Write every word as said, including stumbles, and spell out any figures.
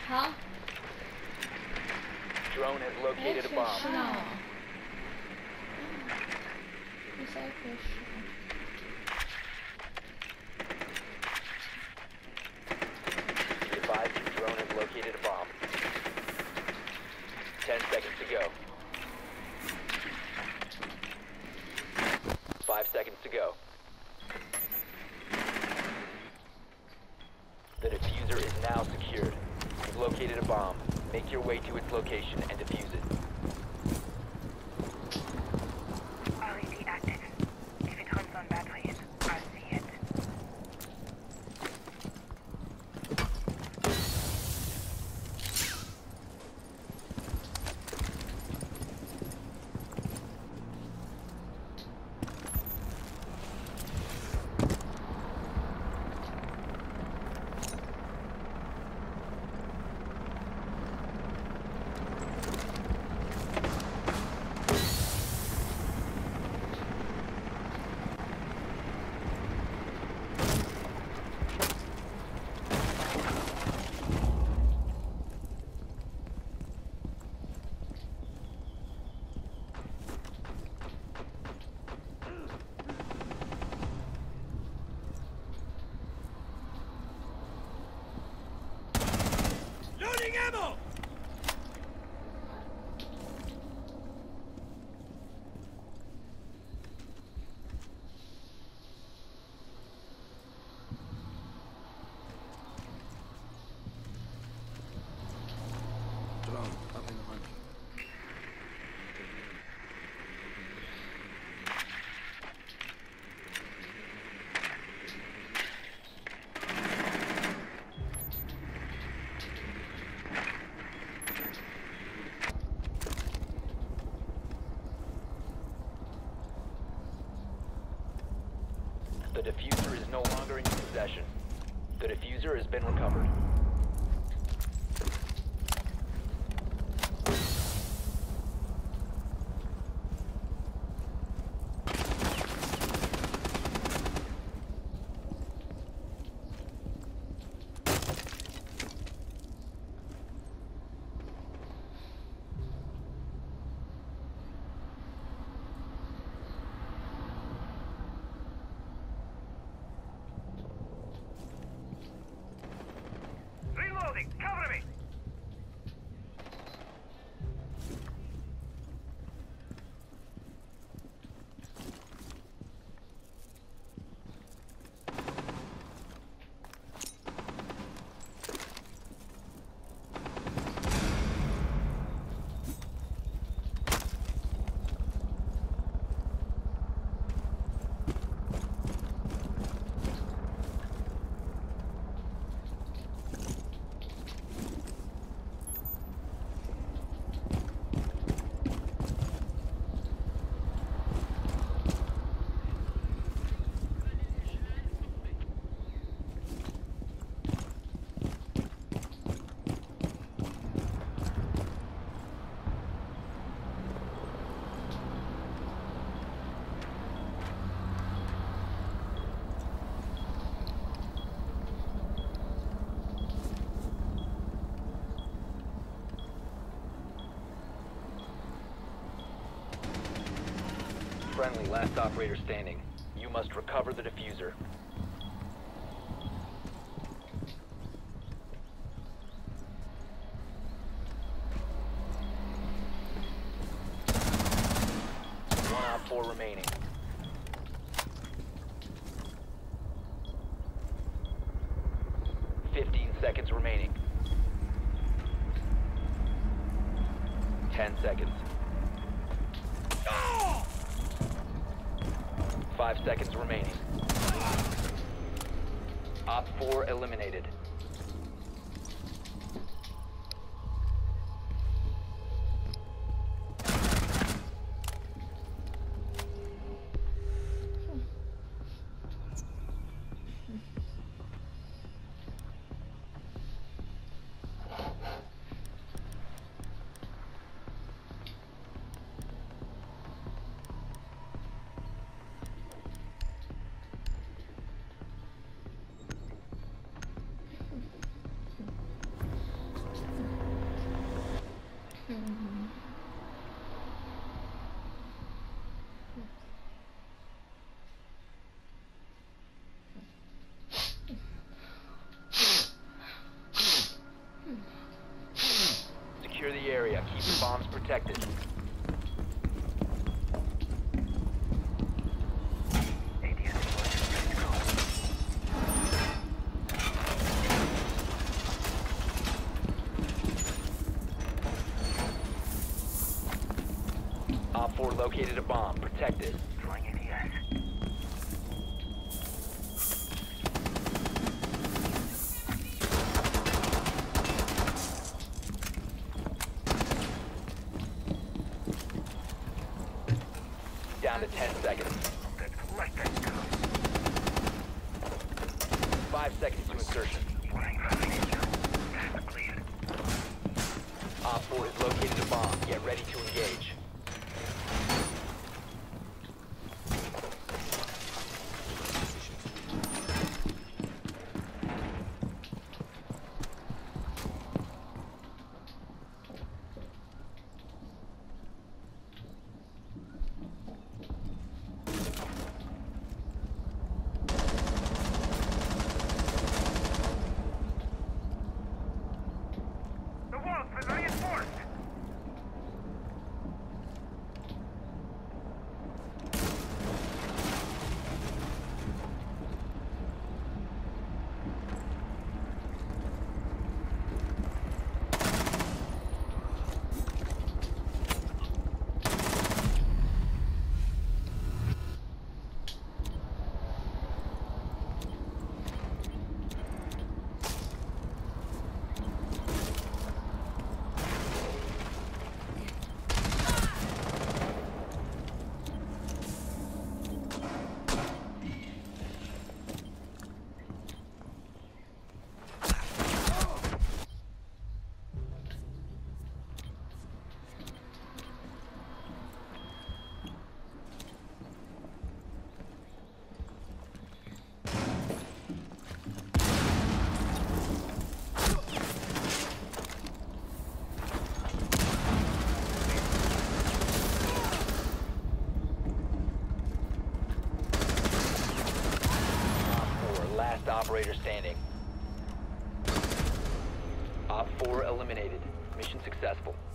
好， Drone has 哎， located 确 a bomb. 实哦。不是确实。 Be advised your drone has located a bomb. Ten seconds to go. Five seconds to go. The diffuser is now secured. You've located a bomb. Make your way to its location and defuse it. R E D active. If it runs on batteries, I'll see it. Loading ammo! Drone up and running. The diffuser is no longer in your possession. The diffuser has been recovered. Reloading! Cover me! Friendly, last operator standing. You must recover the diffuser. One op four remaining. Fifteen seconds remaining. Ten seconds. Five seconds remaining. Op four eliminated. protected. A D S deployed. Ready to go. Op four located a bomb. Protected. Deploying A D S. Down to ten seconds. Let's let that go. Five seconds to insertion. Deploying Foundation. That's clear. Op four has located a bomb. Get ready to engage. The wall's been reinforced. Last operator standing. Op four eliminated. Mission successful.